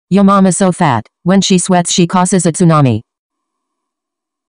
Yo mom is so fat. When she sweats she causes a tsunami.